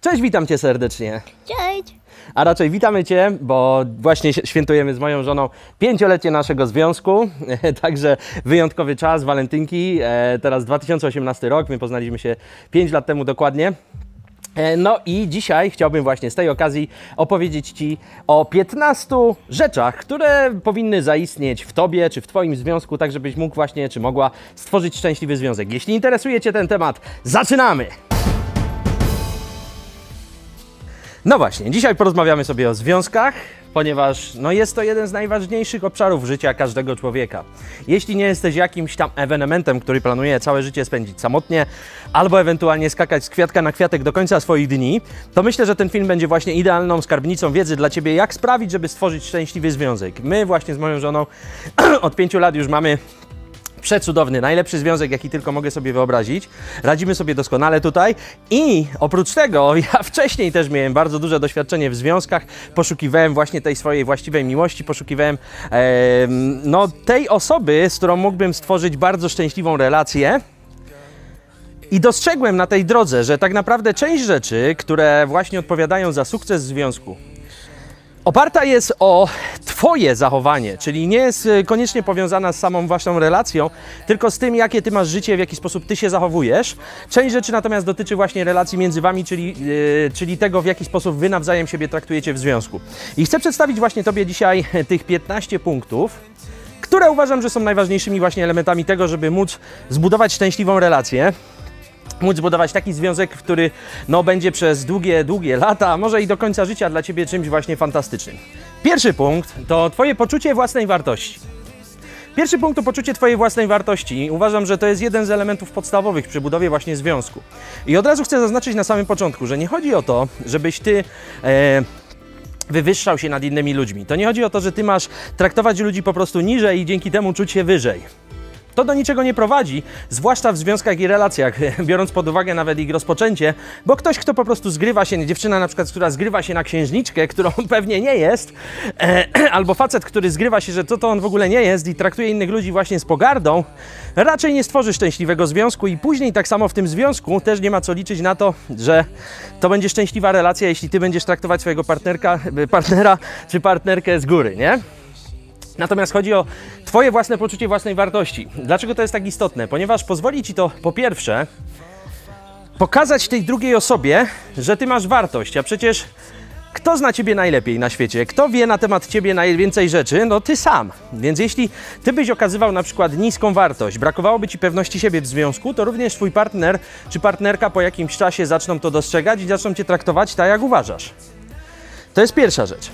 Cześć, witam Cię serdecznie. Cześć! A raczej witamy Cię, bo właśnie świętujemy z moją żoną 5-lecie naszego związku, także wyjątkowy czas, walentynki, teraz 2018 rok, my poznaliśmy się 5 lat temu dokładnie. No i dzisiaj chciałbym właśnie z tej okazji opowiedzieć Ci o 15 rzeczach, które powinny zaistnieć w Tobie czy w Twoim związku, tak żebyś mógł właśnie, czy mogła stworzyć szczęśliwy związek. Jeśli interesuje Cię ten temat, zaczynamy! No właśnie, dzisiaj porozmawiamy sobie o związkach, ponieważ no jest to jeden z najważniejszych obszarów życia każdego człowieka. Jeśli nie jesteś jakimś tam ewenementem, który planuje całe życie spędzić samotnie, albo ewentualnie skakać z kwiatka na kwiatek do końca swoich dni, to myślę, że ten film będzie właśnie idealną skarbnicą wiedzy dla Ciebie, jak sprawić, żeby stworzyć szczęśliwy związek. My właśnie z moją żoną od 5 lat już mamy przecudowny, najlepszy związek, jaki tylko mogę sobie wyobrazić. Radzimy sobie doskonale tutaj i oprócz tego ja wcześniej też miałem bardzo duże doświadczenie w związkach. Poszukiwałem właśnie tej swojej właściwej miłości, poszukiwałem no, tej osoby, z którą mógłbym stworzyć bardzo szczęśliwą relację. I dostrzegłem na tej drodze, że tak naprawdę część rzeczy, które właśnie odpowiadają za sukces związku, oparta jest o Twoje zachowanie, czyli nie jest koniecznie powiązana z samą Waszą relacją, tylko z tym, jakie Ty masz życie, w jaki sposób Ty się zachowujesz. Część rzeczy natomiast dotyczy właśnie relacji między Wami, czyli tego, w jaki sposób Wy nawzajem siebie traktujecie w związku. I chcę przedstawić właśnie Tobie dzisiaj tych 15 punktów, które uważam, że są najważniejszymi właśnie elementami tego, żeby móc zbudować szczęśliwą relację. Móc zbudować taki związek, który no, będzie przez długie lata, a może i do końca życia dla Ciebie czymś właśnie fantastycznym. Pierwszy punkt to Twoje poczucie własnej wartości. Pierwszy punkt to poczucie Twojej własnej wartości. Uważam, że to jest jeden z elementów podstawowych przy budowie właśnie związku. I od razu chcę zaznaczyć na samym początku, że nie chodzi o to, żebyś Ty wywyższał się nad innymi ludźmi. To nie chodzi o to, że Ty masz traktować ludzi po prostu niżej i dzięki temu czuć się wyżej. To do niczego nie prowadzi, zwłaszcza w związkach i relacjach, biorąc pod uwagę nawet ich rozpoczęcie, bo ktoś, kto po prostu zgrywa się, dziewczyna na przykład, która zgrywa się na księżniczkę, którą pewnie nie jest, albo facet, który zgrywa się, że to on w ogóle nie jest i traktuje innych ludzi właśnie z pogardą, raczej nie stworzy szczęśliwego związku i później tak samo w tym związku też nie ma co liczyć na to, że to będzie szczęśliwa relacja, jeśli Ty będziesz traktować swojego partnera czy partnerkę z góry, nie? Natomiast chodzi o Twoje własne poczucie własnej wartości. Dlaczego to jest tak istotne? Ponieważ pozwoli Ci to po pierwsze pokazać tej drugiej osobie, że Ty masz wartość, a przecież kto zna Ciebie najlepiej na świecie? Kto wie na temat Ciebie najwięcej rzeczy? No Ty sam. Więc jeśli Ty byś okazywał na przykład niską wartość, brakowałoby Ci pewności siebie w związku, to również Twój partner czy partnerka po jakimś czasie zaczną to dostrzegać i zaczną Cię traktować tak, jak uważasz. To jest pierwsza rzecz.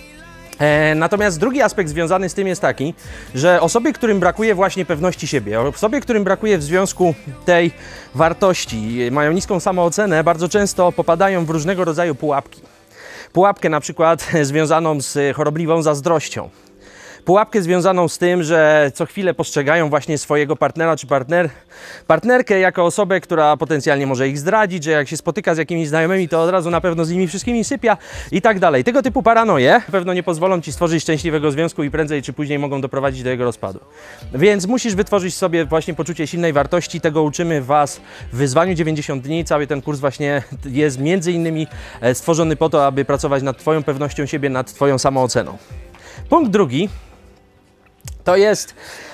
Natomiast drugi aspekt związany z tym jest taki, że osoby, którym brakuje właśnie pewności siebie, osoby, którym brakuje w związku tej wartości, mają niską samoocenę, bardzo często popadają w różnego rodzaju pułapki. Pułapkę na przykład związaną z chorobliwą zazdrością. Pułapkę związaną z tym, że co chwilę postrzegają właśnie swojego partnera czy partnerkę jako osobę, która potencjalnie może ich zdradzić, że jak się spotyka z jakimiś znajomymi, to od razu na pewno z nimi wszystkimi sypia i tak dalej. Tego typu paranoje na pewno nie pozwolą Ci stworzyć szczęśliwego związku i prędzej czy później mogą doprowadzić do jego rozpadu. Więc musisz wytworzyć sobie właśnie poczucie silnej wartości. Tego uczymy Was w wyzwaniu 90 dni. Cały ten kurs właśnie jest między innymi stworzony po to, aby pracować nad Twoją pewnością siebie, nad Twoją samooceną. Punkt drugi. To jest,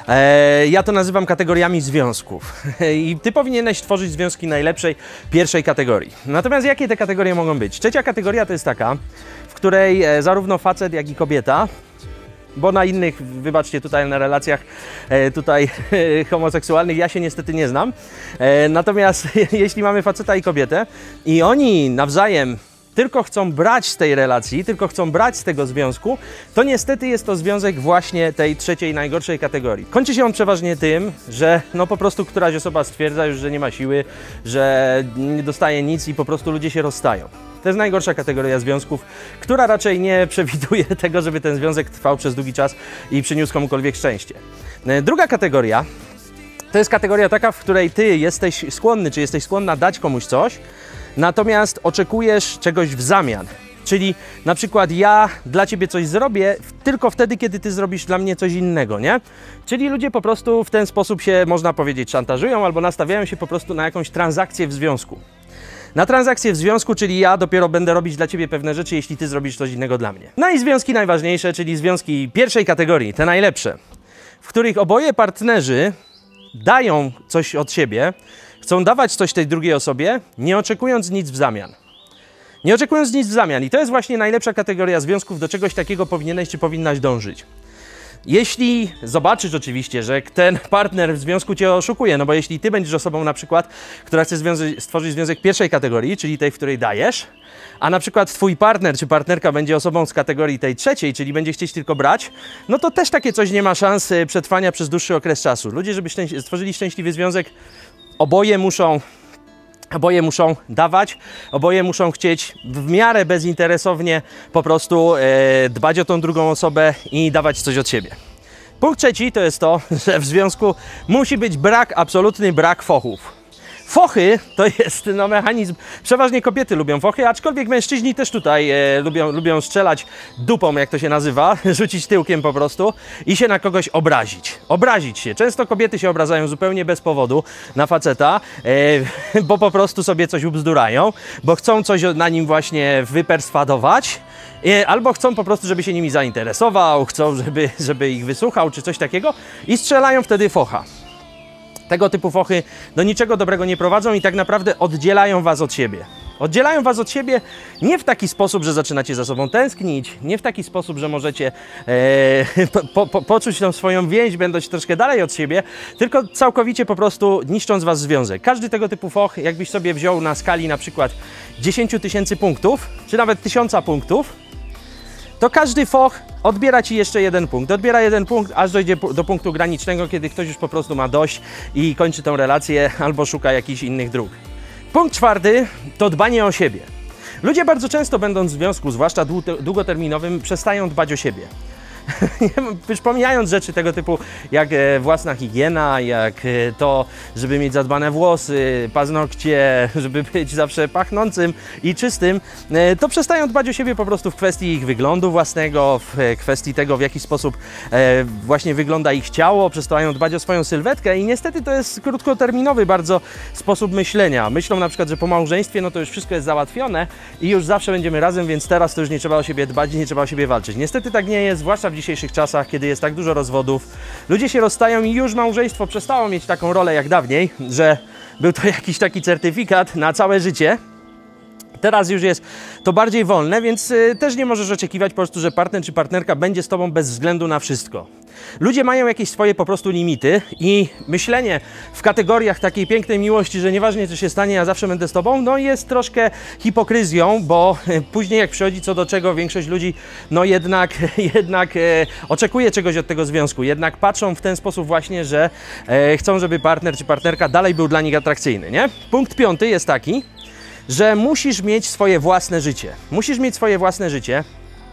ja to nazywam kategoriami związków i Ty powinieneś tworzyć związki najlepszej, pierwszej kategorii. Natomiast jakie te kategorie mogą być? Trzecia kategoria to jest taka, w której zarówno facet, jak i kobieta, bo na innych, wybaczcie, tutaj na relacjach tutaj homoseksualnych ja się niestety nie znam, natomiast jeśli mamy faceta i kobietę i oni nawzajem tylko chcą brać z tej relacji, tylko chcą brać z tego związku, to niestety jest to związek właśnie tej trzeciej, najgorszej kategorii. Kończy się on przeważnie tym, że no po prostu któraś osoba stwierdza już, że nie ma siły, że nie dostaje nic i po prostu ludzie się rozstają. To jest najgorsza kategoria związków, która raczej nie przewiduje tego, żeby ten związek trwał przez długi czas i przyniósł komukolwiek szczęście. Druga kategoria to jest kategoria taka, w której Ty jesteś skłonny, czy jesteś skłonna dać komuś coś, natomiast oczekujesz czegoś w zamian. Czyli na przykład ja dla Ciebie coś zrobię tylko wtedy, kiedy Ty zrobisz dla mnie coś innego, nie? Czyli ludzie po prostu w ten sposób się, można powiedzieć, szantażują albo nastawiają się po prostu na jakąś transakcję w związku. Na transakcje w związku, czyli ja dopiero będę robić dla ciebie pewne rzeczy, jeśli ty zrobisz coś innego dla mnie. No i związki najważniejsze, czyli związki pierwszej kategorii, te najlepsze, w których oboje partnerzy dają coś od siebie, chcą dawać coś tej drugiej osobie, nie oczekując nic w zamian. Nie oczekując nic w zamian. I to jest właśnie najlepsza kategoria związków, do czegoś takiego powinieneś czy powinnaś dążyć. Jeśli zobaczysz oczywiście, że ten partner w związku cię oszukuje, no bo jeśli ty będziesz osobą na przykład, która chce stworzyć związek pierwszej kategorii, czyli tej, w której dajesz, a na przykład twój partner czy partnerka będzie osobą z kategorii tej trzeciej, czyli będzie chcieć tylko brać, no to też takie coś nie ma szans przetrwania przez dłuższy okres czasu. Ludzie, żeby stworzyli szczęśliwy związek, oboje muszą dawać, oboje muszą chcieć w miarę bezinteresownie po prostu dbać o tą drugą osobę i dawać coś od siebie. Punkt trzeci to jest to, że w związku musi być absolutny brak fochów. Fochy to jest mechanizm, przeważnie kobiety lubią fochy, aczkolwiek mężczyźni też tutaj lubią strzelać dupą, jak to się nazywa, rzucić tyłkiem po prostu i się na kogoś obrazić. Obrazić się. Często kobiety się obrażają zupełnie bez powodu na faceta, bo po prostu sobie coś ubzdurają, bo chcą coś na nim właśnie wyperswadować, albo chcą po prostu, żeby się nimi zainteresował, chcą, żeby ich wysłuchał, czy coś takiego i strzelają wtedy focha. Tego typu fochy do niczego dobrego nie prowadzą i tak naprawdę oddzielają was od siebie. Oddzielają was od siebie nie w taki sposób, że zaczynacie za sobą tęsknić, nie w taki sposób, że możecie poczuć tą swoją więź, będąc troszkę dalej od siebie, tylko całkowicie po prostu niszcząc was związek. Każdy tego typu foch, jakbyś sobie wziął na skali na przykład 10 000 punktów, czy nawet 1000 punktów, to każdy foch odbiera ci jeszcze jeden punkt. Odbiera jeden punkt, aż dojdzie do punktu granicznego, kiedy ktoś już po prostu ma dość i kończy tą relację albo szuka jakichś innych dróg. Punkt czwarty to dbanie o siebie. Ludzie bardzo często, będąc w związku, zwłaszcza długoterminowym, przestają dbać o siebie. Już pomijając rzeczy tego typu jak własna higiena, jak to, żeby mieć zadbane włosy, paznokcie, żeby być zawsze pachnącym i czystym, to przestają dbać o siebie po prostu w kwestii ich wyglądu własnego, w kwestii tego, w jaki sposób właśnie wygląda ich ciało, przestają dbać o swoją sylwetkę i niestety to jest krótkoterminowy bardzo sposób myślenia. Myślą na przykład, że po małżeństwie no to już wszystko jest załatwione i już zawsze będziemy razem, więc teraz to już nie trzeba o siebie dbać, nie trzeba o siebie walczyć. Niestety tak nie jest, zwłaszcza w dzisiejszych czasach, kiedy jest tak dużo rozwodów. Ludzie się rozstają i już małżeństwo przestało mieć taką rolę jak dawniej, że był to jakiś taki certyfikat na całe życie. Teraz już jest to bardziej wolne, więc też nie możesz oczekiwać po prostu, że partner czy partnerka będzie z tobą bez względu na wszystko. Ludzie mają jakieś swoje po prostu limity i myślenie w kategoriach takiej pięknej miłości, że nieważne co się stanie, ja zawsze będę z tobą, no jest troszkę hipokryzją, bo później jak przychodzi co do czego, większość ludzi no jednak oczekuje czegoś od tego związku, jednak patrzą w ten sposób właśnie, że chcą, żeby partner czy partnerka dalej był dla nich atrakcyjny, nie? Punkt piąty jest taki, że musisz mieć swoje własne życie. Musisz mieć swoje własne życie.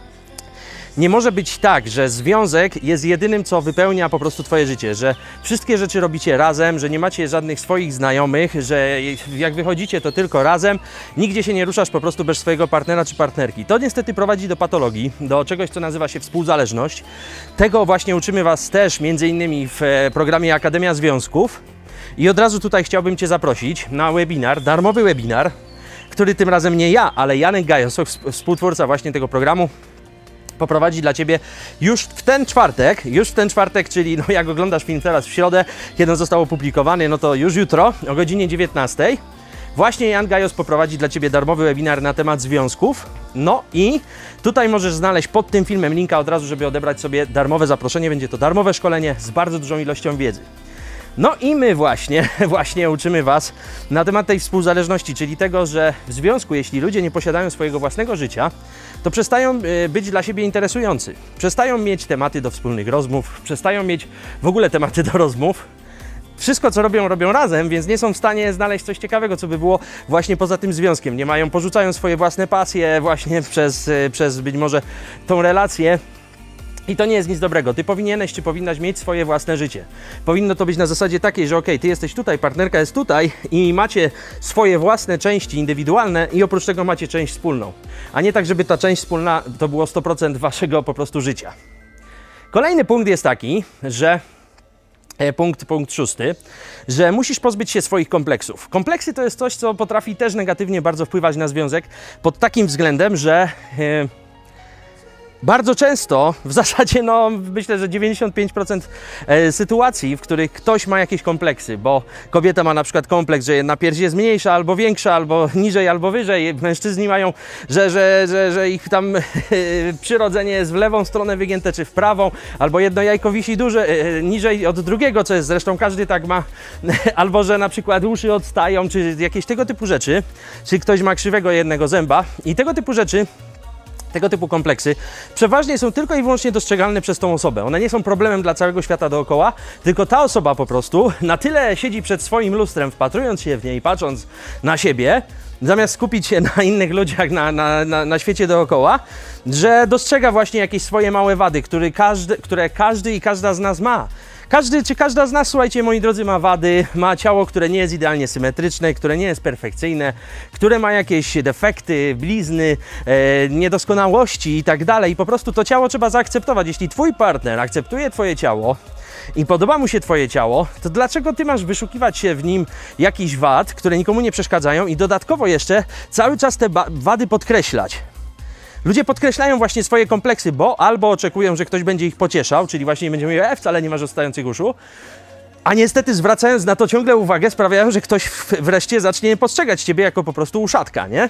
Nie może być tak, że związek jest jedynym, co wypełnia po prostu twoje życie, że wszystkie rzeczy robicie razem, że nie macie żadnych swoich znajomych, że jak wychodzicie, to tylko razem, nigdzie się nie ruszasz po prostu bez swojego partnera czy partnerki. To niestety prowadzi do patologii, do czegoś, co nazywa się współzależność. Tego właśnie uczymy was też między innymi w programie Akademia Związków. I od razu tutaj chciałbym cię zaprosić na webinar, darmowy webinar, który tym razem nie ja, ale Janek Gajos, współtwórca właśnie tego programu, poprowadzi dla ciebie już w ten czwartek, czyli no jak oglądasz film teraz w środę, kiedy on został opublikowany, no to już jutro o godzinie 19. Właśnie Jan Gajos poprowadzi dla ciebie darmowy webinar na temat związków. No i tutaj możesz znaleźć pod tym filmem linka od razu, żeby odebrać sobie darmowe zaproszenie. Będzie to darmowe szkolenie z bardzo dużą ilością wiedzy. No i my właśnie uczymy was na temat tej współzależności, czyli tego, że w związku, jeśli ludzie nie posiadają swojego własnego życia, to przestają być dla siebie interesujący. Przestają mieć tematy do wspólnych rozmów, przestają mieć w ogóle tematy do rozmów. Wszystko, co robią, robią razem, więc nie są w stanie znaleźć coś ciekawego, co by było właśnie poza tym związkiem. Nie mają, porzucają swoje własne pasje właśnie przez być może tą relację. I to nie jest nic dobrego. Ty powinieneś czy powinnaś mieć swoje własne życie. Powinno to być na zasadzie takiej, że okej, ty jesteś tutaj, partnerka jest tutaj i macie swoje własne części indywidualne i oprócz tego macie część wspólną. A nie tak, żeby ta część wspólna to było 100% waszego po prostu życia. Kolejny punkt jest taki, że Punkt szósty, że musisz pozbyć się swoich kompleksów. Kompleksy to jest coś, co potrafi też negatywnie bardzo wpływać na związek pod takim względem, że bardzo często, w zasadzie no myślę, że 95% sytuacji, w których ktoś ma jakieś kompleksy, bo kobieta ma na przykład kompleks, że jedna pierś jest mniejsza, albo większa, albo niżej, albo wyżej. Mężczyźni mają, że ich tam przyrodzenie jest w lewą stronę wygięte, czy w prawą, albo jedno jajko wisi duże, niżej od drugiego, co jest zresztą każdy tak ma, albo że na przykład uszy odstają, czy jakieś tego typu rzeczy, czy ktoś ma krzywego jednego zęba i tego typu rzeczy. Tego typu kompleksy przeważnie są tylko i wyłącznie dostrzegalne przez tą osobę. One nie są problemem dla całego świata dookoła, tylko ta osoba po prostu na tyle siedzi przed swoim lustrem, wpatrując się w nie i patrząc na siebie, zamiast skupić się na innych ludziach, na świecie dookoła, że dostrzega właśnie jakieś swoje małe wady, które każdy i każda z nas ma. Każdy czy każda z nas, słuchajcie, moi drodzy, ma wady, ma ciało, które nie jest idealnie symetryczne, które nie jest perfekcyjne, które ma jakieś defekty, blizny, niedoskonałości i tak dalej. I po prostu to ciało trzeba zaakceptować. Jeśli twój partner akceptuje twoje ciało i podoba mu się twoje ciało, to dlaczego ty masz wyszukiwać się w nim jakichś wad, które nikomu nie przeszkadzają i dodatkowo jeszcze cały czas te wady podkreślać? Ludzie podkreślają właśnie swoje kompleksy, bo albo oczekują, że ktoś będzie ich pocieszał, czyli właśnie będzie mówił, wcale nie masz odstających uszu, a niestety zwracając na to ciągle uwagę, sprawiają, że ktoś wreszcie zacznie postrzegać ciebie jako po prostu uszatka, nie?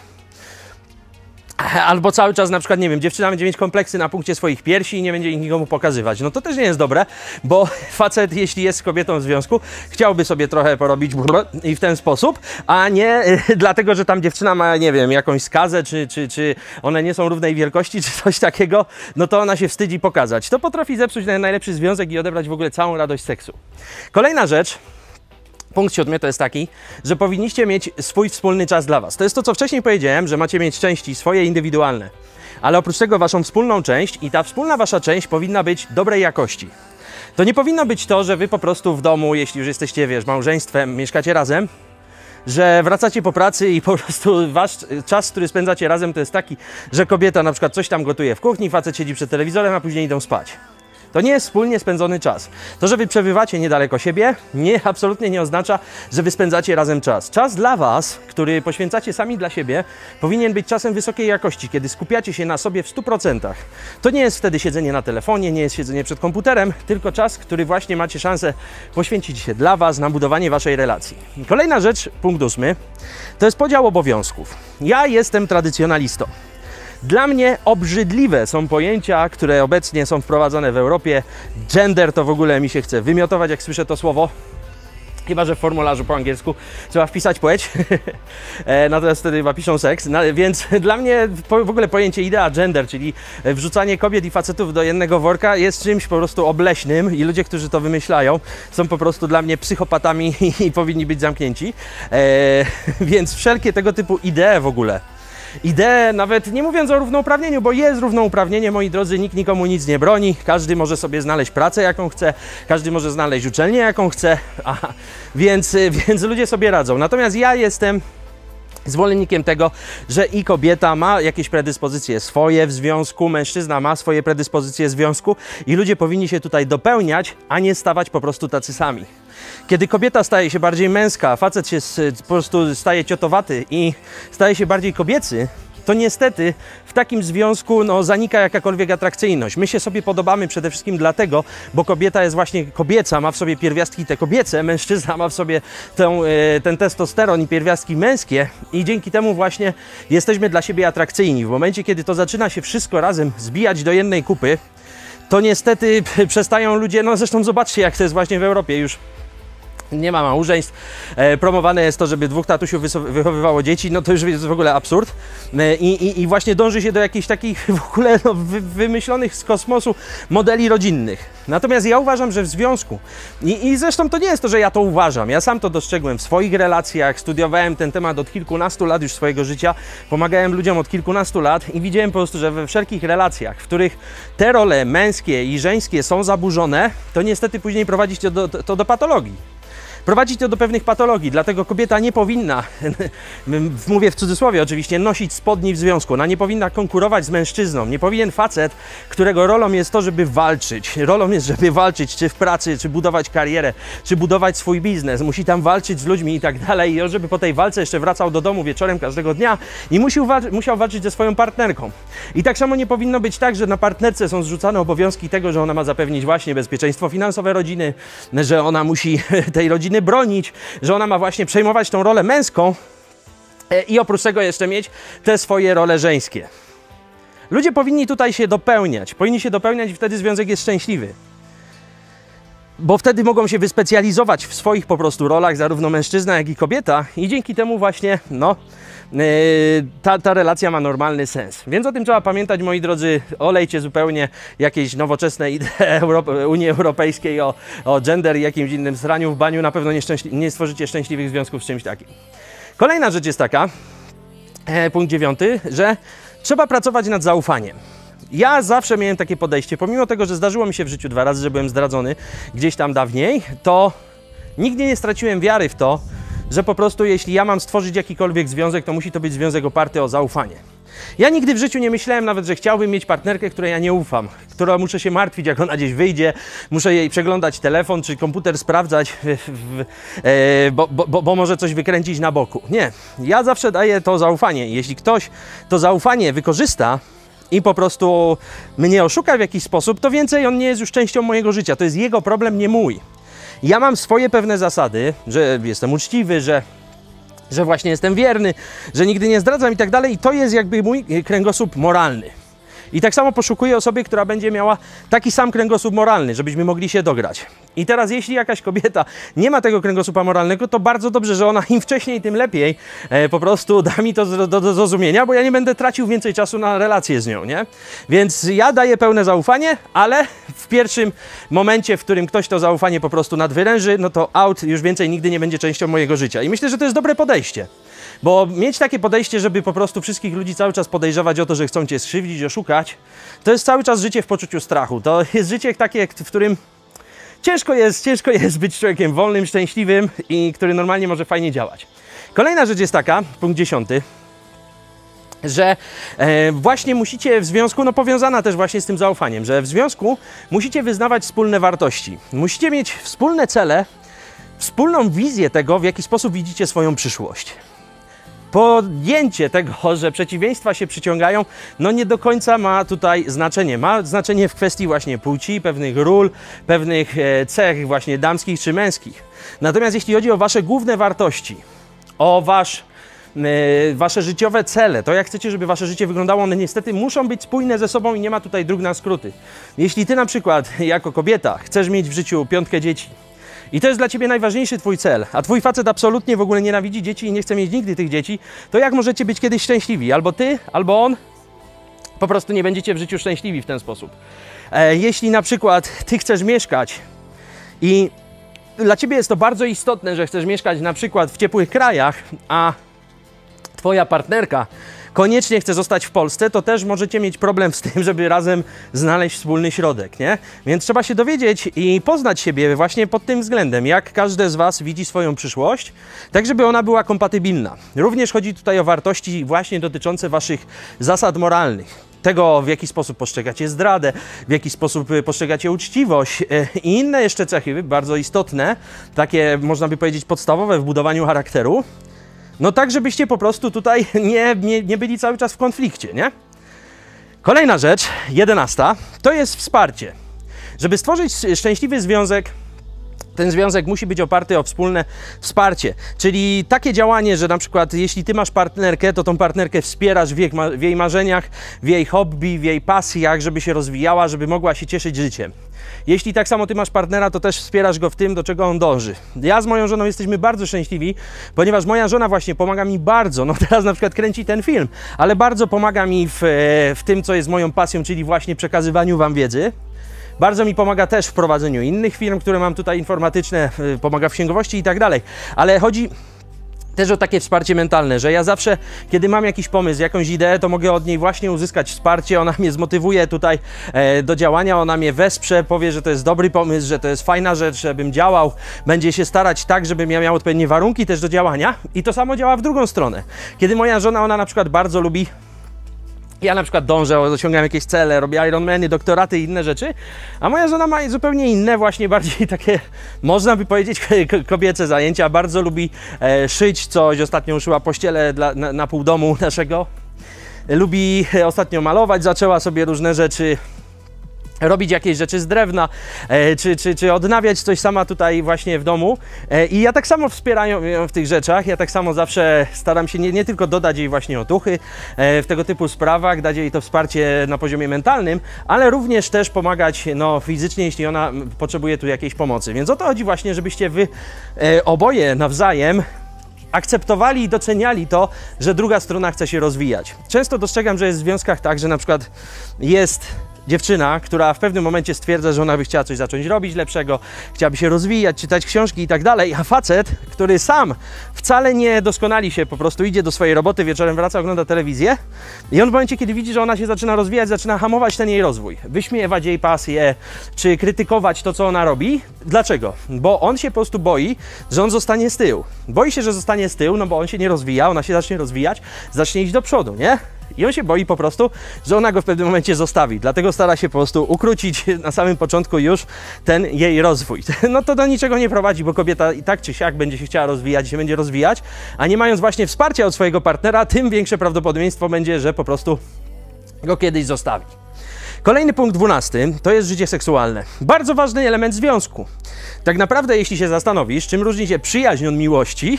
Albo cały czas na przykład, nie wiem, dziewczyna będzie mieć kompleksy na punkcie swoich piersi i nie będzie ich nikomu pokazywać. No to też nie jest dobre, bo facet, jeśli jest z kobietą w związku, chciałby sobie trochę porobić i w ten sposób, a nie dlatego, że tam dziewczyna ma, nie wiem, jakąś skazę, czy one nie są równej wielkości, czy coś takiego, no to ona się wstydzi pokazać. To potrafi zepsuć najlepszy związek i odebrać w ogóle całą radość seksu. Kolejna rzecz. Punkt 7 to jest taki, że powinniście mieć swój wspólny czas dla was. To jest to, co wcześniej powiedziałem, że macie mieć części swoje indywidualne, ale oprócz tego waszą wspólną część i ta wspólna wasza część powinna być dobrej jakości. To nie powinno być to, że wy po prostu w domu, jeśli już jesteście, wiesz, małżeństwem, mieszkacie razem, że wracacie po pracy i po prostu wasz czas, który spędzacie razem, to jest taki, że kobieta na przykład coś tam gotuje w kuchni, facet siedzi przed telewizorem, a później idą spać. To nie jest wspólnie spędzony czas. To, że wy przebywacie niedaleko siebie, absolutnie nie oznacza, że wy spędzacie razem czas. Czas dla was, który poświęcacie sami dla siebie, powinien być czasem wysokiej jakości, kiedy skupiacie się na sobie w 100%. To nie jest wtedy siedzenie na telefonie, nie jest siedzenie przed komputerem, tylko czas, który właśnie macie szansę poświęcić się dla was, na budowanie waszej relacji. Kolejna rzecz, punkt 8, to jest podział obowiązków. Ja jestem tradycjonalistą. Dla mnie obrzydliwe są pojęcia, które obecnie są wprowadzane w Europie. Gender to w ogóle mi się chce wymiotować, jak słyszę to słowo. Chyba że w formularzu po angielsku trzeba wpisać płeć, natomiast wtedy chyba piszą seks, więc dla mnie w ogóle pojęcie idea gender, czyli wrzucanie kobiet i facetów do jednego worka jest czymś po prostu obleśnym i ludzie, którzy to wymyślają, są po prostu dla mnie psychopatami i powinni być zamknięci, więc wszelkie tego typu idee w ogóle. Ideę, nawet nie mówiąc o równouprawnieniu, bo jest równouprawnienie, moi drodzy, nikt nikomu nic nie broni, każdy może sobie znaleźć pracę, jaką chce, każdy może znaleźć uczelnię, jaką chce, więc ludzie sobie radzą. Natomiast ja jestem zwolennikiem tego, że i kobieta ma jakieś predyspozycje swoje w związku, mężczyzna ma swoje predyspozycje w związku i ludzie powinni się tutaj dopełniać, a nie stawać po prostu tacy sami. Kiedy kobieta staje się bardziej męska, a facet się po prostu staje ciotowaty i staje się bardziej kobiecy, to niestety w takim związku zanika jakakolwiek atrakcyjność. My się sobie podobamy przede wszystkim dlatego, bo kobieta jest właśnie kobieca, ma w sobie pierwiastki te kobiece, mężczyzna ma w sobie ten testosteron i pierwiastki męskie i dzięki temu właśnie jesteśmy dla siebie atrakcyjni. W momencie, kiedy to zaczyna się wszystko razem zbijać do jednej kupy, to niestety przestają ludzie, zresztą zobaczcie, jak to jest właśnie w Europie już. Nie ma małżeństw, promowane jest to, żeby dwóch tatusiów wychowywało dzieci, to już jest w ogóle absurd i właśnie dąży się do jakichś takich w ogóle wymyślonych z kosmosu modeli rodzinnych. Natomiast ja uważam, że w związku i zresztą to nie jest to, że ja to uważam, ja sam to dostrzegłem w swoich relacjach, studiowałem ten temat od kilkunastu lat już swojego życia, pomagałem ludziom od kilkunastu lat i widziałem po prostu, że we wszelkich relacjach, w których te role męskie i żeńskie są zaburzone, to niestety później prowadzi to do patologii. Prowadzi to do pewnych patologii, dlatego kobieta nie powinna, mówię w cudzysłowie oczywiście, nosić spodni w związku. Ona nie powinna konkurować z mężczyzną. Nie powinien facet, którego rolą jest to, żeby walczyć. Rolą jest, żeby walczyć czy w pracy, czy budować karierę, czy budować swój biznes. Musi tam walczyć z ludźmi i tak dalej. I żeby po tej walce jeszcze wracał do domu wieczorem każdego dnia i musiał walczyć ze swoją partnerką. I tak samo nie powinno być tak, że na partnerce są zrzucane obowiązki tego, że ona ma zapewnić właśnie bezpieczeństwo finansowe rodziny, że ona musi tej rodziny bronić, że ona ma właśnie przejmować tą rolę męską i oprócz tego jeszcze mieć te swoje role żeńskie. Ludzie powinni tutaj się dopełniać. Powinni się dopełniać i wtedy związek jest szczęśliwy. Bo wtedy mogą się wyspecjalizować w swoich po prostu rolach, zarówno mężczyzna, jak i kobieta i dzięki temu właśnie, no, ta relacja ma normalny sens. Więc o tym trzeba pamiętać, moi drodzy. Olejcie zupełnie jakieś nowoczesne idee Unii Europejskiej o gender i jakimś innym sraniu w baniu. Na pewno nie stworzycie szczęśliwych związków z czymś takim. Kolejna rzecz jest taka, punkt 9, że trzeba pracować nad zaufaniem. Ja zawsze miałem takie podejście, pomimo tego, że zdarzyło mi się w życiu 2 razy, że byłem zdradzony gdzieś tam dawniej, to nigdy nie straciłem wiary w to, że po prostu jeśli ja mam stworzyć jakikolwiek związek, to musi to być związek oparty o zaufanie. Ja nigdy w życiu nie myślałem nawet, że chciałbym mieć partnerkę, której ja nie ufam, która muszę się martwić, jak ona gdzieś wyjdzie, muszę jej przeglądać telefon czy komputer sprawdzać, bo może coś wykręcić na boku. Nie, ja zawsze daję to zaufanie. Jeśli ktoś to zaufanie wykorzysta i po prostu mnie oszuka w jakiś sposób, to więcej on nie jest już częścią mojego życia. To jest jego problem, nie mój. Ja mam swoje pewne zasady, że jestem uczciwy, że właśnie jestem wierny, że nigdy nie zdradzam i tak dalej. I to jest jakby mój kręgosłup moralny. I tak samo poszukuję osoby, która będzie miała taki sam kręgosłup moralny, żebyśmy mogli się dograć. I teraz jeśli jakaś kobieta nie ma tego kręgosłupa moralnego, to bardzo dobrze, że ona im wcześniej, tym lepiej po prostu da mi to do zrozumienia, bo ja nie będę tracił więcej czasu na relację z nią, nie? Więc ja daję pełne zaufanie, ale w pierwszym momencie, w którym ktoś to zaufanie po prostu nadwyręży, no to out już więcej nigdy nie będzie częścią mojego życia. I myślę, że to jest dobre podejście. Bo mieć takie podejście, żeby po prostu wszystkich ludzi cały czas podejrzewać o to, że chcą cię skrzywdzić, oszukać, to jest cały czas życie w poczuciu strachu. To jest życie takie, w którym ciężko jest być człowiekiem wolnym, szczęśliwym i który normalnie może fajnie działać. Kolejna rzecz jest taka, punkt 10, że właśnie musicie w związku, no powiązana też właśnie z tym zaufaniem, że w związku musicie wyznawać wspólne wartości. Musicie mieć wspólne cele, wspólną wizję tego, w jaki sposób widzicie swoją przyszłość. Podjęcie tego, że przeciwieństwa się przyciągają, no nie do końca ma tutaj znaczenie. Ma znaczenie w kwestii właśnie płci, pewnych ról, pewnych cech właśnie damskich czy męskich. Natomiast jeśli chodzi o wasze główne wartości, o wasze życiowe cele, to jak chcecie, żeby wasze życie wyglądało, one niestety muszą być spójne ze sobą i nie ma tutaj dróg na skróty. Jeśli ty na przykład jako kobieta chcesz mieć w życiu 5 dzieci, i to jest dla ciebie najważniejszy twój cel, a twój facet absolutnie w ogóle nienawidzi dzieci i nie chce mieć nigdy tych dzieci, to jak możecie być kiedyś szczęśliwi? Albo ty, albo on po prostu nie będziecie w życiu szczęśliwi w ten sposób. Jeśli na przykład ty chcesz mieszkać i dla ciebie jest to bardzo istotne, że chcesz mieszkać na przykład w ciepłych krajach, a twoja partnerka koniecznie chce zostać w Polsce, to też możecie mieć problem z tym, żeby razem znaleźć wspólny środek, nie? Więc trzeba się dowiedzieć i poznać siebie właśnie pod tym względem, jak każdy z was widzi swoją przyszłość, tak żeby ona była kompatybilna. Również chodzi tutaj o wartości właśnie dotyczące waszych zasad moralnych. Tego, w jaki sposób postrzegacie zdradę, w jaki sposób postrzegacie uczciwość i inne jeszcze cechy bardzo istotne, takie można by powiedzieć podstawowe w budowaniu charakteru. No tak, żebyście po prostu tutaj nie byli cały czas w konflikcie, nie? Kolejna rzecz, 11, to jest wsparcie. Żeby stworzyć szczęśliwy związek, ten związek musi być oparty o wspólne wsparcie. Czyli takie działanie, że na przykład jeśli ty masz partnerkę, to tą partnerkę wspierasz w jej marzeniach, w jej hobby, w jej pasjach, żeby się rozwijała, żeby mogła się cieszyć życiem. Jeśli tak samo ty masz partnera, to też wspierasz go w tym, do czego on dąży. Ja z moją żoną jesteśmy bardzo szczęśliwi, ponieważ moja żona właśnie pomaga mi bardzo, no teraz na przykład kręci ten film, ale bardzo pomaga mi w tym, co jest moją pasją, czyli właśnie przekazywaniu wam wiedzy. Bardzo mi pomaga też w prowadzeniu innych firm, które mam tutaj informatyczne, pomaga w księgowości i tak dalej. Ale chodzi też o takie wsparcie mentalne, że ja zawsze, kiedy mam jakiś pomysł, jakąś ideę, to mogę od niej właśnie uzyskać wsparcie, ona mnie zmotywuje tutaj do działania, ona mnie wesprze, powie, że to jest dobry pomysł, że to jest fajna rzecz, żebym działał, będzie się starać tak, żebym ja miał odpowiednie warunki też do działania i to samo działa w drugą stronę. Kiedy moja żona, ona na przykład bardzo lubi, ja na przykład dążę, osiągam jakieś cele, robię Ironmany, doktoraty i inne rzeczy, a moja żona ma zupełnie inne, właśnie bardziej takie, można by powiedzieć, kobiece zajęcia. Bardzo lubi szyć coś, ostatnio uszyła pościelę na pół domu naszego. Lubi ostatnio malować, zaczęła sobie różne rzeczy, robić jakieś rzeczy z drewna, czy odnawiać coś sama tutaj właśnie w domu. I ja tak samo wspieram ją w tych rzeczach, ja tak samo zawsze staram się nie tylko dodać jej właśnie otuchy w tego typu sprawach, dać jej to wsparcie na poziomie mentalnym, ale również też pomagać fizycznie, jeśli ona potrzebuje tu jakiejś pomocy. Więc o to chodzi właśnie, żebyście wy oboje nawzajem akceptowali i doceniali to, że druga strona chce się rozwijać. Często dostrzegam, że jest w związkach tak, że na przykład jest dziewczyna, która w pewnym momencie stwierdza, że ona by chciała coś zacząć robić lepszego, chciałaby się rozwijać, czytać książki i tak dalej, a facet, który sam wcale nie doskonali się, po prostu idzie do swojej roboty, wieczorem wraca, ogląda telewizję i on w momencie, kiedy widzi, że ona się zaczyna rozwijać, zaczyna hamować ten jej rozwój, wyśmiewać jej pasję, czy krytykować to, co ona robi. Dlaczego? Bo on się po prostu boi, że on zostanie z tyłu. Boi się, że zostanie z tyłu, no bo on się nie rozwija, ona się zacznie rozwijać, zacznie iść do przodu, nie? I on się boi po prostu, że ona go w pewnym momencie zostawi. Dlatego stara się po prostu ukrócić na samym początku już ten jej rozwój. No to do niczego nie prowadzi, bo kobieta i tak czy siak będzie się chciała rozwijać, się będzie rozwijać, a nie mając właśnie wsparcia od swojego partnera, tym większe prawdopodobieństwo będzie, że po prostu go kiedyś zostawi. Kolejny punkt 12 to jest życie seksualne. Bardzo ważny element związku. Tak naprawdę, jeśli się zastanowisz, czym różni się przyjaźń od miłości,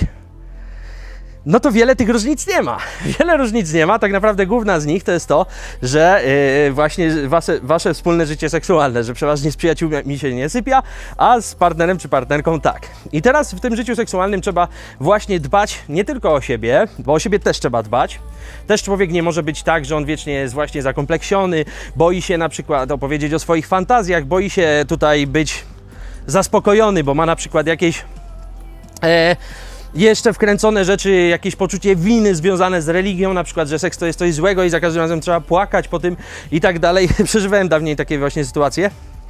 no to wiele tych różnic nie ma. Wiele różnic nie ma. Tak naprawdę główna z nich to jest to, że właśnie wasze wspólne życie seksualne, że przeważnie z przyjaciółmi się nie sypia, a z partnerem czy partnerką tak. I teraz w tym życiu seksualnym trzeba właśnie dbać nie tylko o siebie, bo o siebie też trzeba dbać. Też człowiek nie może być tak, że on wiecznie jest właśnie zakompleksiony, boi się na przykład opowiedzieć o swoich fantazjach, boi się tutaj być zaspokojony, bo ma na przykład jakieś jeszcze wkręcone rzeczy, jakieś poczucie winy związane z religią, na przykład, że seks to jest coś złego i za każdym razem trzeba płakać po tym i tak dalej. Przeżywałem dawniej takie właśnie sytuacje,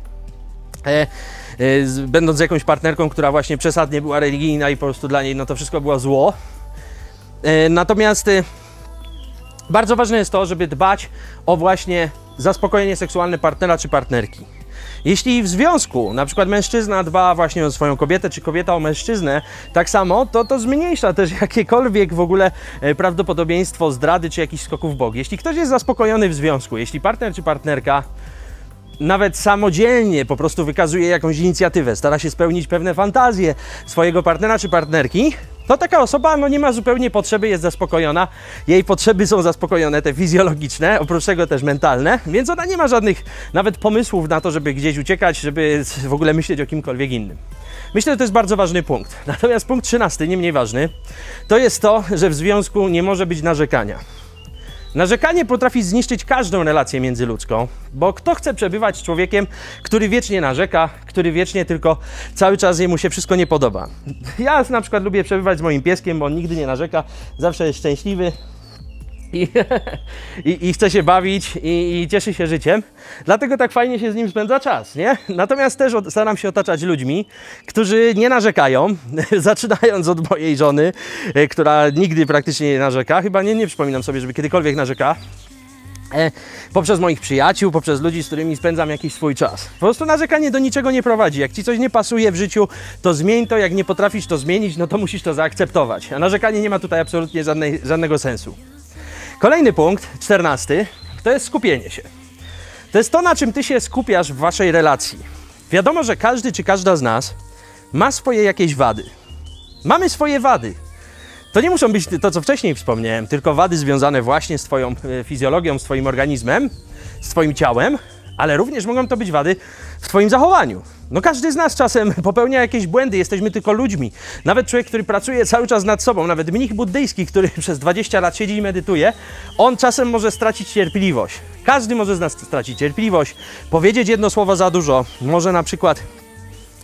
będąc z jakąś partnerką, która właśnie przesadnie była religijna i po prostu dla niej no to wszystko było zło. Natomiast bardzo ważne jest to, żeby dbać o właśnie zaspokojenie seksualne partnera czy partnerki. Jeśli w związku na przykład mężczyzna dba właśnie o swoją kobietę, czy kobieta o mężczyznę, tak samo, to zmniejsza też jakiekolwiek w ogóle prawdopodobieństwo zdrady, czy jakichś skoków w bok. Jeśli ktoś jest zaspokojony w związku, jeśli partner czy partnerka nawet samodzielnie po prostu wykazuje jakąś inicjatywę, stara się spełnić pewne fantazje swojego partnera czy partnerki, to taka osoba no nie ma zupełnie potrzeby, jest zaspokojona. Jej potrzeby są zaspokojone, te fizjologiczne, oprócz tego też mentalne, więc ona nie ma żadnych nawet pomysłów na to, żeby gdzieś uciekać, żeby w ogóle myśleć o kimkolwiek innym. Myślę, że to jest bardzo ważny punkt. Natomiast punkt 13, nie mniej ważny, to jest to, że w związku nie może być narzekania. Narzekanie potrafi zniszczyć każdą relację międzyludzką, bo kto chce przebywać z człowiekiem, który wiecznie narzeka, który wiecznie tylko cały czas jemu się wszystko nie podoba. Ja na przykład lubię przebywać z moim pieskiem, bo on nigdy nie narzeka, zawsze jest szczęśliwy i chce się bawić i cieszy się życiem. Dlatego tak fajnie się z nim spędza czas, nie? Natomiast też staram się otaczać ludźmi, którzy nie narzekają, zaczynając od mojej żony, która nigdy praktycznie nie narzeka. Chyba nie przypominam sobie, żeby kiedykolwiek narzeka. Poprzez moich przyjaciół, poprzez ludzi, z którymi spędzam jakiś swój czas. Po prostu narzekanie do niczego nie prowadzi. Jak ci coś nie pasuje w życiu, to zmień to. Jak nie potrafisz to zmienić, no to musisz to zaakceptować. A narzekanie nie ma tutaj absolutnie żadnego sensu. Kolejny punkt, 14, to jest skupienie się. To jest to, na czym ty się skupiasz w waszej relacji. Wiadomo, że każdy czy każda z nas ma swoje jakieś wady. Mamy swoje wady. To nie muszą być to, co wcześniej wspomniałem, tylko wady związane właśnie z twoją fizjologią, z twoim organizmem, z twoim ciałem, ale również mogą to być wady w twoim zachowaniu. No każdy z nas czasem popełnia jakieś błędy, jesteśmy tylko ludźmi. Nawet człowiek, który pracuje cały czas nad sobą, nawet mnich buddyjski, który przez 20 lat siedzi i medytuje, on czasem może stracić cierpliwość. Każdy może z nas stracić cierpliwość, powiedzieć jedno słowo za dużo, może na przykład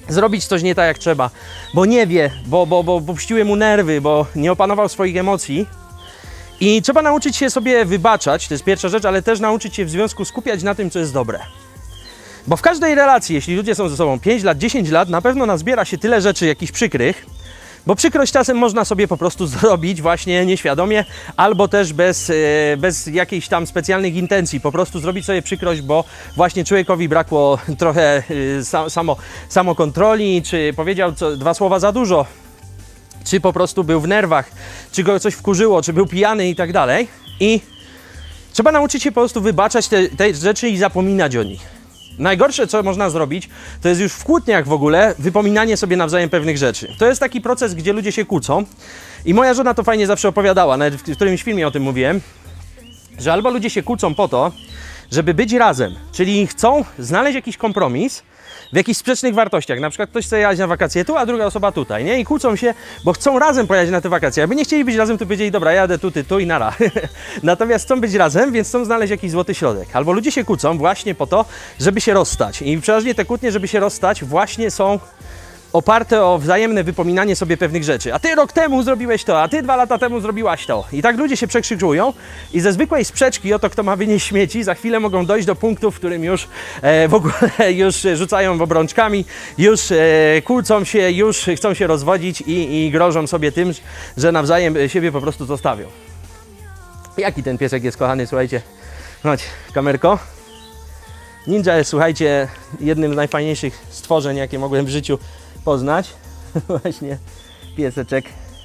zrobić coś nie tak jak trzeba, bo nie wie, bo puściły mu nerwy, bo nie opanował swoich emocji. I trzeba nauczyć się sobie wybaczać, to jest pierwsza rzecz, ale też nauczyć się w związku skupiać na tym, co jest dobre. Bo w każdej relacji, jeśli ludzie są ze sobą 5 lat, 10 lat, na pewno nazbiera się tyle rzeczy jakichś przykrych, bo przykrość czasem można sobie po prostu zrobić właśnie nieświadomie, albo też bez jakichś tam specjalnych intencji, po prostu zrobić sobie przykrość, bo właśnie człowiekowi brakło trochę samokontroli, czy powiedział dwa słowa za dużo, czy po prostu był w nerwach, czy go coś wkurzyło, czy był pijany i tak dalej. I trzeba nauczyć się po prostu wybaczać te rzeczy i zapominać o nich. Najgorsze, co można zrobić, to jest już w kłótniach w ogóle wypominanie sobie nawzajem pewnych rzeczy. To jest taki proces, gdzie ludzie się kłócą i moja żona to fajnie zawsze opowiadała, nawet w którymś filmie o tym mówiłem, że albo ludzie się kłócą po to, żeby być razem, czyli chcą znaleźć jakiś kompromis w jakichś sprzecznych wartościach. Na przykład ktoś chce jechać na wakacje tu, a druga osoba tutaj, nie? I kłócą się, bo chcą razem pojechać na te wakacje. Jakby nie chcieli być razem, to powiedzieli, dobra, jadę tu, ty tu i nara. Natomiast chcą być razem, więc chcą znaleźć jakiś złoty środek. Albo ludzie się kłócą właśnie po to, żeby się rozstać. I przeważnie te kłótnie, żeby się rozstać, właśnie są oparte o wzajemne wypominanie sobie pewnych rzeczy. A ty rok temu zrobiłeś to, a ty 2 lata temu zrobiłaś to. I tak ludzie się przekrzykują i ze zwykłej sprzeczki o to, kto ma wynieść śmieci, za chwilę mogą dojść do punktu, w którym już w ogóle już rzucają obrączkami, już kłócą się, już chcą się rozwodzić i grożą sobie tym, że nawzajem siebie po prostu zostawią. Jaki ten piesek jest kochany, słuchajcie. Chodź, kamerko. Ninja jest, słuchajcie, jednym z najfajniejszych stworzeń, jakie mogłem w życiu poznać. Właśnie pieseczek.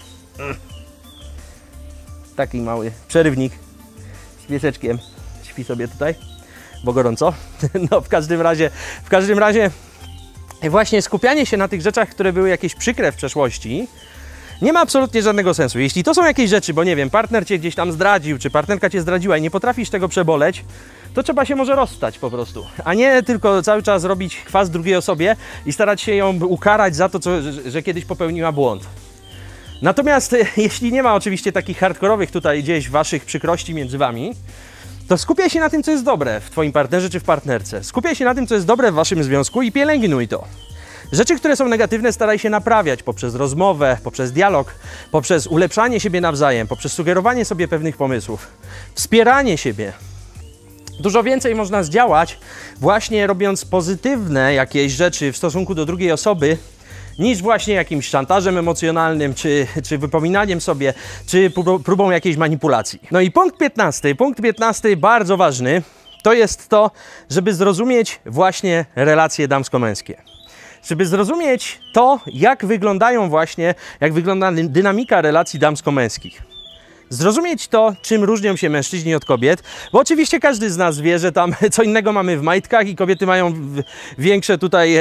Taki mały przerywnik z pieseczkiem. Śpi sobie tutaj, bo gorąco. No w każdym razie właśnie skupianie się na tych rzeczach, które były jakieś przykre w przeszłości, nie ma absolutnie żadnego sensu. Jeśli to są jakieś rzeczy, bo nie wiem, partner cię gdzieś tam zdradził, czy partnerka cię zdradziła i nie potrafisz tego przeboleć, to trzeba się może rozstać po prostu, a nie tylko cały czas robić kwas drugiej osobie i starać się ją ukarać za to, że kiedyś popełniła błąd. Natomiast jeśli nie ma oczywiście takich hardkorowych tutaj gdzieś waszych przykrości między wami, to skupiaj się na tym, co jest dobre w twoim partnerze czy w partnerce. Skupiaj się na tym, co jest dobre w waszym związku i pielęgnuj to. Rzeczy, które są negatywne, staraj się naprawiać poprzez rozmowę, poprzez dialog, poprzez ulepszanie siebie nawzajem, poprzez sugerowanie sobie pewnych pomysłów, wspieranie siebie. Dużo więcej można zdziałać właśnie robiąc pozytywne jakieś rzeczy w stosunku do drugiej osoby, niż właśnie jakimś szantażem emocjonalnym, czy wypominaniem sobie, czy próbą jakiejś manipulacji. No i punkt 15, bardzo ważny, to jest to, żeby zrozumieć właśnie relacje damsko-męskie. Żeby zrozumieć to, jak wygląda dynamika relacji damsko-męskich. Zrozumieć to, czym różnią się mężczyźni od kobiet, bo oczywiście każdy z nas wie, że tam co innego mamy w majtkach i kobiety mają większe tutaj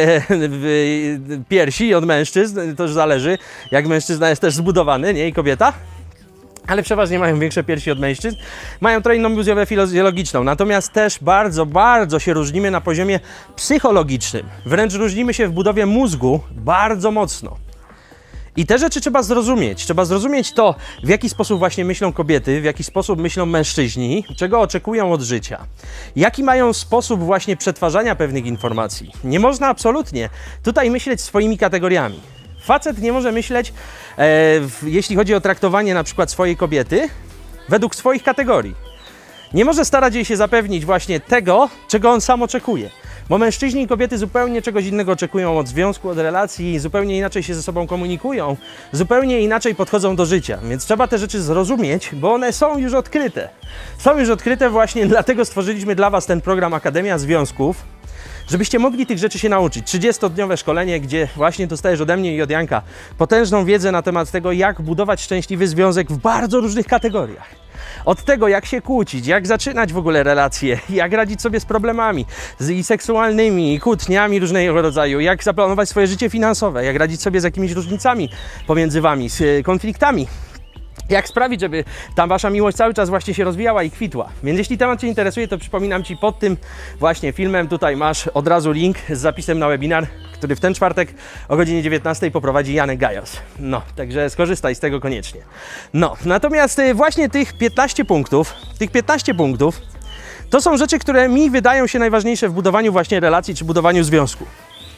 piersi od mężczyzn, to już zależy, jak mężczyzna jest też zbudowany, nie, i kobieta. Ale przeważnie mają większe piersi od mężczyzn, mają trochę inną buzowę fizjologiczną, natomiast też bardzo, bardzo się różnimy na poziomie psychologicznym. Wręcz różnimy się w budowie mózgu bardzo mocno. I te rzeczy trzeba zrozumieć. Trzeba zrozumieć to, w jaki sposób właśnie myślą kobiety, w jaki sposób myślą mężczyźni, czego oczekują od życia. Jaki mają sposób właśnie przetwarzania pewnych informacji. Nie można absolutnie tutaj myśleć swoimi kategoriami. Facet nie może myśleć, jeśli chodzi o traktowanie na przykład swojej kobiety, według swoich kategorii. Nie może starać jej się zapewnić właśnie tego, czego on sam oczekuje. Bo mężczyźni i kobiety zupełnie czegoś innego oczekują od związku, od relacji, zupełnie inaczej się ze sobą komunikują, zupełnie inaczej podchodzą do życia. Więc trzeba te rzeczy zrozumieć, bo one są już odkryte. Są już odkryte właśnie dlatego stworzyliśmy dla Was ten program Akademia Związków, żebyście mogli tych rzeczy się nauczyć. 30-dniowe szkolenie, gdzie właśnie dostajesz ode mnie i od Janka potężną wiedzę na temat tego, jak budować szczęśliwy związek w bardzo różnych kategoriach. Od tego, jak się kłócić, jak zaczynać w ogóle relacje, jak radzić sobie z problemami i seksualnymi, i kłótniami różnego rodzaju, jak zaplanować swoje życie finansowe, jak radzić sobie z jakimiś różnicami pomiędzy Wami, z konfliktami. Jak sprawić, żeby ta Wasza miłość cały czas właśnie się rozwijała i kwitła. Więc jeśli temat Cię interesuje, to przypominam Ci pod tym właśnie filmem, tutaj masz od razu link z zapisem na webinar, który w ten czwartek o godzinie 19 poprowadzi Janek Gajos. No, także skorzystaj z tego koniecznie. No, natomiast właśnie tych 15 punktów to są rzeczy, które mi wydają się najważniejsze w budowaniu właśnie relacji czy budowaniu związku.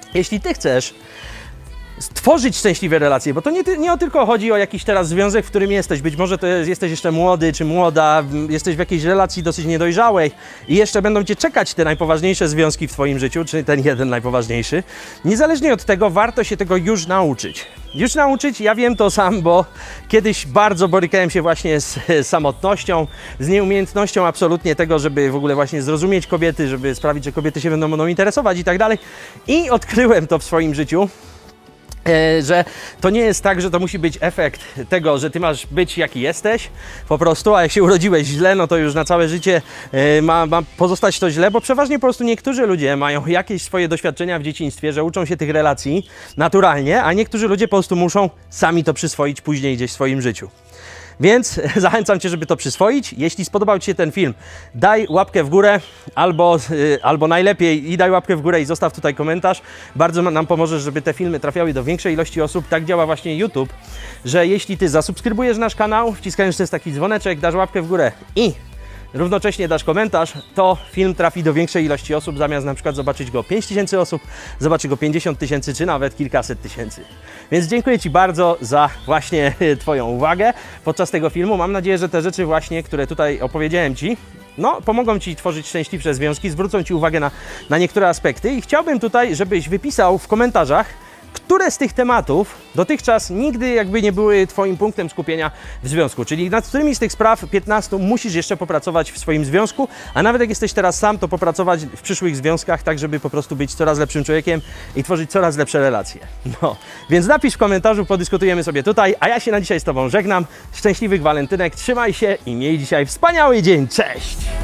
Jeśli ty chcesz stworzyć szczęśliwe relacje, bo to nie tylko chodzi o jakiś teraz związek, w którym jesteś. Być może to jesteś jeszcze młody czy młoda, jesteś w jakiejś relacji dosyć niedojrzałej i jeszcze będą cię czekać te najpoważniejsze związki w twoim życiu, czy ten jeden najpoważniejszy. Niezależnie od tego warto się tego już nauczyć. Ja wiem to sam, bo kiedyś bardzo borykałem się właśnie z samotnością, z nieumiejętnością absolutnie tego, żeby w ogóle właśnie zrozumieć kobiety, żeby sprawić, że kobiety się będą mną interesować i tak dalej. I odkryłem to w swoim życiu, że to nie jest tak, że to musi być efekt tego, że ty masz być jaki jesteś po prostu, a jak się urodziłeś źle, no to już na całe życie ma pozostać to źle, bo przeważnie po prostu niektórzy ludzie mają jakieś swoje doświadczenia w dzieciństwie, że uczą się tych relacji naturalnie, a niektórzy ludzie po prostu muszą sami to przyswoić później gdzieś w swoim życiu. Więc zachęcam cię, żeby to przyswoić. Jeśli spodobał ci się ten film, daj łapkę w górę albo najlepiej daj łapkę w górę i zostaw tutaj komentarz. Bardzo nam pomożesz, żeby te filmy trafiały do większej ilości osób. Tak działa właśnie YouTube, że jeśli ty zasubskrybujesz nasz kanał, wciskając ten taki dzwoneczek, dasz łapkę w górę i równocześnie dasz komentarz, to film trafi do większej ilości osób, zamiast na przykład zobaczyć go 5000 osób, zobaczy go 50 000 czy nawet kilkaset tysięcy. Więc dziękuję ci bardzo za właśnie twoją uwagę podczas tego filmu. Mam nadzieję, że te rzeczy właśnie, które tutaj opowiedziałem ci, no, pomogą ci tworzyć szczęśliwsze związki, zwrócą ci uwagę na niektóre aspekty i chciałbym tutaj, żebyś wypisał w komentarzach, które z tych tematów dotychczas nigdy jakby nie były twoim punktem skupienia w związku, czyli nad którymi z tych spraw 15 musisz jeszcze popracować w swoim związku, a nawet jak jesteś teraz sam, to popracować w przyszłych związkach, tak żeby po prostu być coraz lepszym człowiekiem i tworzyć coraz lepsze relacje. No, więc napisz w komentarzu, podyskutujemy sobie tutaj, a ja się na dzisiaj z tobą żegnam. Szczęśliwych walentynek, trzymaj się i miej dzisiaj wspaniały dzień. Cześć!